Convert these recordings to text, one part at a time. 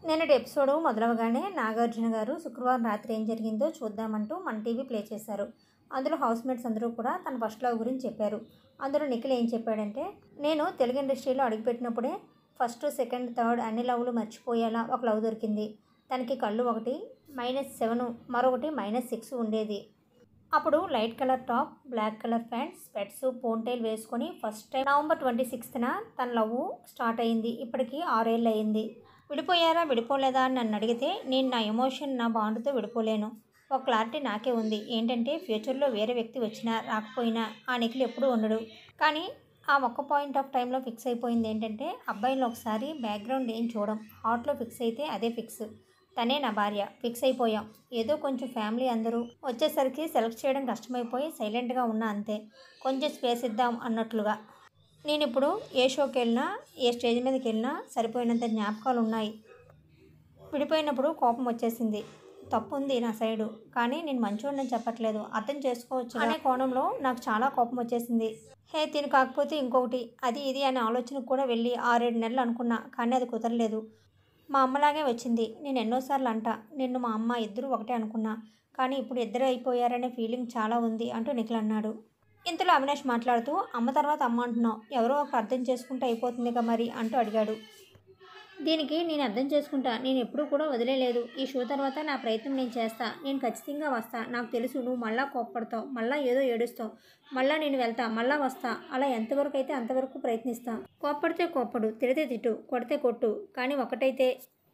నిన్నటి ఎపిసోడ్ మొదలవగానే నాగార్జున గారు శుక్రవారం రాత్రి ఏం జరిగిందో చూద్దామంటూ మన టీవీ ప్లే చేశారు. అందులో హౌస్మేట్స్ అందరూ కూడా తన ఫస్ట్ లవ్ గురించి చెప్పారు. అందులో నిఖిల్ ఏం చెప్పాడంటే, నేను తెలుగు ఇండస్ట్రీలో అడుగుపెట్టినప్పుడే ఫస్ట్, సెకండ్, థర్డ్ అన్ని లవ్లు మర్చిపోయేలా ఒక లవ్ దొరికింది. తనకి కళ్ళు ఒకటి -7 మరొకటి -6 ఉండేది. అప్పుడు light colour top, black colour pant, specs, ponytail వేసుకొని ఫస్ట్ టైం నవంబర్ 26న తన లవ్ స్టార్ట్ అయింది. ఇప్పటికీ 6 ఏళ్ళు అయింది. విడిపోయారా విడిపోలేదా అని నన్ను అడిగితే నేను నా ఎమోషన్, నా బాండ్తో విడిపోలేను. ఒక క్లారిటీ నాకే ఉంది. ఏంటంటే ఫ్యూచర్లో వేరే వ్యక్తి వచ్చినా రాకపోయినా ఆ నిఖిల్ ఎప్పుడూ ఉండడు. కానీ ఆ ఒక్క పాయింట్ ఆఫ్ టైంలో ఫిక్స్ అయిపోయింది ఏంటంటే, అబ్బాయిలో ఒకసారి బ్యాక్గ్రౌండ్ ఏం చూడం, హార్ట్లో ఫిక్స్ అయితే అదే ఫిక్స్. తనే నా భార్య. ఫిక్స్ అయిపోయాం. ఏదో కొంచెం ఫ్యామిలీ అందరూ వచ్చేసరికి సెలెక్ట్ చేయడం కష్టమైపోయి సైలెంట్గా ఉన్నా అంతే. కొంచెం స్పేస్ ఇద్దాం అన్నట్లుగా. నేను ఇప్పుడు ఏ షోకి వెళ్ళినా, ఏ స్టేజ్ మీదకి వెళ్ళినా సరిపోయినంత జ్ఞాపకాలు ఉన్నాయి. విడిపోయినప్పుడు కోపం వచ్చేసింది. తప్పు ఉంది నా సైడు. కానీ నేను మంచోడిని చెప్పట్లేదు, అర్థం చేసుకోవచ్చు అనే కోణంలో నాకు చాలా కోపం వచ్చేసింది. తిను కాకపోతే ఇంకొకటి, అది ఇది అనే ఆలోచనకు కూడా వెళ్ళి 6-7 నెలలు అనుకున్నా. కానీ అది కుదరలేదు. మా అమ్మలాగే వచ్చింది. నేను ఎన్నోసార్లు అంటా, నిన్ను మా అమ్మ ఇద్దరు ఒకటే అనుకున్నా. కానీ ఇప్పుడు ఇద్దరు అయిపోయారనే ఫీలింగ్ చాలా ఉంది అంటూ నిఖిల్ అన్నాడు. ఇంతలో అవినాష్ మాట్లాడుతూ, అమ్మ తర్వాత అమ్మ అంటున్నావు, ఎవరో ఒకరు అర్థం చేసుకుంటే అయిపోతుందిగా మరి అంటూ అడిగాడు. దీనికి నేను అర్థం చేసుకుంటా. నేను ఎప్పుడూ కూడా వదిలేదు. ఈ షో తర్వాత నా ప్రయత్నం నేను చేస్తా. నేను ఖచ్చితంగా వస్తా. నాకు తెలుసు నువ్వు మళ్ళా కోప్పడతావు, మళ్ళీ ఏదో ఏడుస్తావు, మళ్ళీ నేను వెళ్తా, మళ్ళీ వస్తా. అలా ఎంతవరకు అయితే అంతవరకు ప్రయత్నిస్తా. కోప్పడితే కోప్పడు, తిడితే తిట్టు, కొడితే కొట్టు. కానీ ఒకటైతే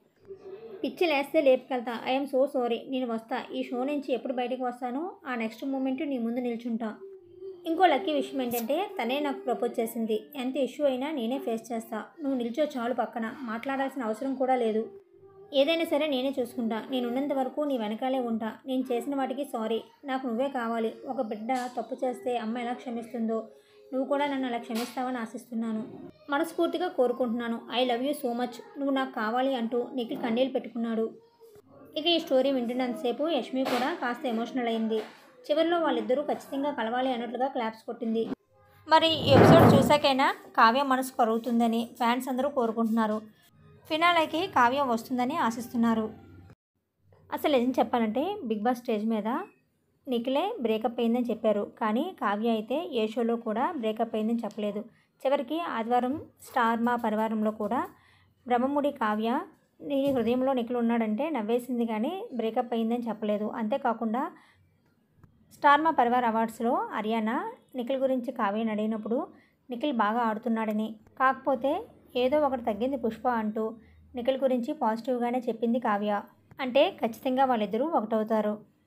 పిచ్చి లేస్తే లేపుకెళ్తా. I'm so sorry. నేను వస్తా. ఈ షో నుంచి ఎప్పుడు బయటకు వస్తానో ఆ నెక్స్ట్ మూమెంట్ నీ ముందు నిల్చుంటా. ఇంకో లక్కీ విషయం ఏంటంటే, తనే నాకు ప్రపోజ్ చేసింది. ఎంత ఇష్యూ అయినా నేనే ఫేస్ చేస్తా. నువ్వు నిల్చో చాలు పక్కన, మాట్లాడాల్సిన అవసరం కూడా లేదు. ఏదైనా సరే నేనే చూసుకుంటా. నేను ఉన్నంత వరకు నీ వెనకాలే ఉంటా. నేను చేసిన వాటికి సారీ. నాకు నువ్వే కావాలి. ఒక బిడ్డ తప్పు చేస్తే అమ్మ ఎలా క్షమిస్తుందో నువ్వు కూడా నన్ను అలా క్షమిస్తావని ఆశిస్తున్నాను. మనస్ఫూర్తిగా కోరుకుంటున్నాను. I love you so much. నువ్వు నాకు కావాలి అంటూ నిఖిల్ కన్నీళ్ళు పెట్టుకున్నాడు. ఇక ఈ స్టోరీ వింటున్నంతసేపు యష్మి కూడా కాస్త ఎమోషనల్ అయింది. చివరిలో వాళ్ళిద్దరూ ఖచ్చితంగా కలవాలి అన్నట్లుగా క్లాప్స్ కొట్టింది. మరి ఈ ఎపిసోడ్ చూసాకైనా కావ్య మనసు కరుగుతుందని ఫ్యాన్స్ అందరూ కోరుకుంటున్నారు. ఫినాలేకి కావ్య వస్తుందని ఆశిస్తున్నారు. అసలు ఏం చెప్పాలంటే, బిగ్ బాస్ స్టేజ్ మీద నిఖిలే బ్రేకప్ అయిందని చెప్పారు. కానీ కావ్య అయితే ఏ షోలో కూడా బ్రేకప్ అయిందని చెప్పలేదు. చివరికి ఆదివారం స్టార్ మా పరివారంలో కూడా బ్రహ్మముడి కావ్య నీ హృదయంలో నిఖిల్ ఉన్నాడంటే నవ్వేసింది, కానీ బ్రేకప్ అయిందని చెప్పలేదు. అంతేకాకుండా స్టార్ మా పరివార్ అవార్డ్స్లో హర్యానా నిఖిల్ గురించి కావ్యని అడిగినప్పుడు నిఖిల్ బాగా ఆడుతున్నాడని, కాకపోతే ఏదో ఒకటి తగ్గింది పుష్ప అంటూ నిఖిల్ గురించి పాజిటివ్గానే చెప్పింది కావ్య. అంటే ఖచ్చితంగా వాళ్ళిద్దరూ ఒకటవుతారు.